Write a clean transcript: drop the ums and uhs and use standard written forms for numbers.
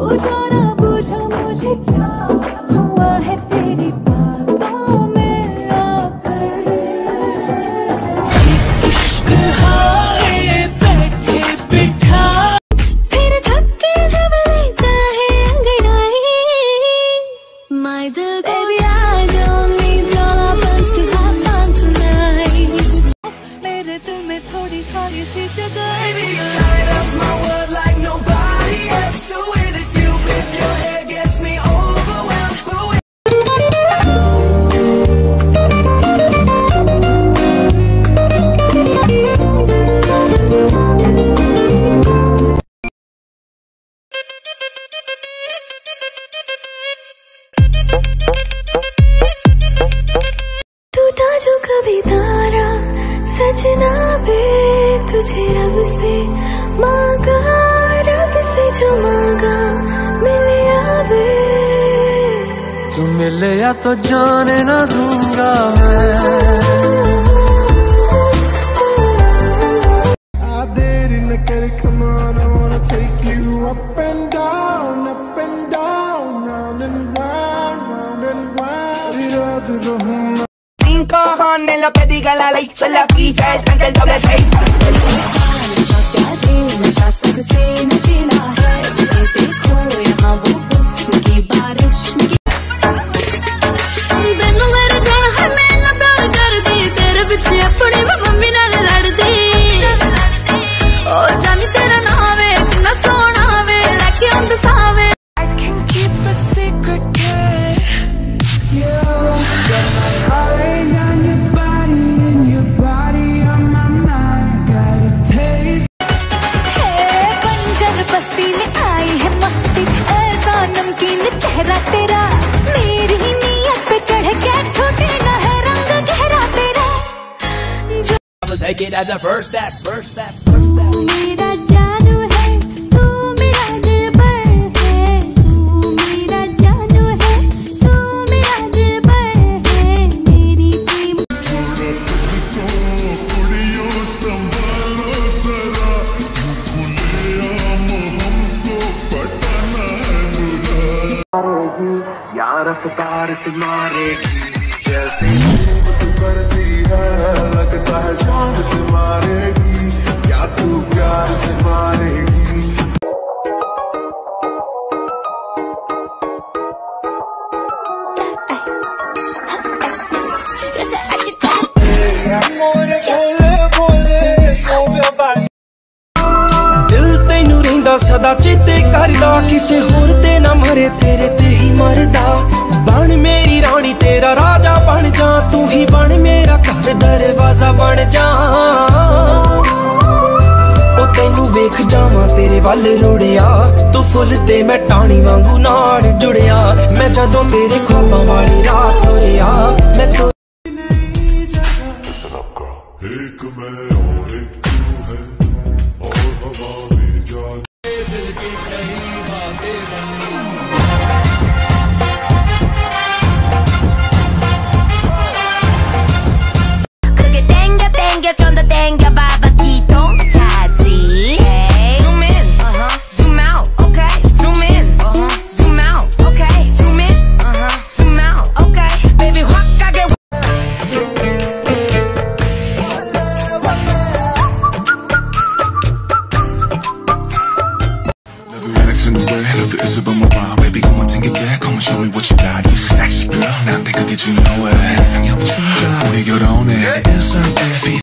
पूछो ना पूछो मुझे क्या हुआ है तेरी बातों में आकर। इश्क हाय बैठे बिठा फिर थक के जब लेता है अंगड़ाई। My दिल baby I don't need your lovers to have fun tonight। मेरे दिल में थोड़ी खाली सी जगह है। Baby you light up my world like nobody else। The way that you whip your hair gets me overwhelmed। टूटा जो कभी तारा सजना वे तुझे रब से मांगा, रब से जो मांगा मिले आवे। तू मिले या तो जाने ना दूंगा मैं। देरी न कर come on I wanna take you up and down round and round Sin cojones lo que diga la ley, soy la ficha, el tren del doble 6। चेहरा तेरा मेरी नीयत पे चढ़ के छोटे न है रंग गहरा तेरा जो Take it as the first step, first step, तू मेरा जानू है, तू मेरा दिलबर है। तू मेरा जानू है, तू मेरा दिलबर है। मेरी प्रेम यार रफ्तार से मारेगी जैसे तू करती है, लगता है जान से मारेगी या तू प्यार से मारेगी। सदा चेते करदा किसे होर ते ना मरे, तेरे ते ही मरदा। बन मेरी रानी तेरा राजा बन जा, तू ही बन मेरा घर दरवाजा बन जा। ओ तेनू वेख जावां तेरे वल रुड़िया, तू फुल ते मैं टाणी वांगू नाल जुड़िया। मैं जदों तेरे ख्वाबां वाली रात तुरिया मैं तो Is about my rhyme, baby, come on, take it back, come on, show me what you got. You sexy girl, 난 내가 기준으로 해. 이상형 진짜 우리 결혼해. It's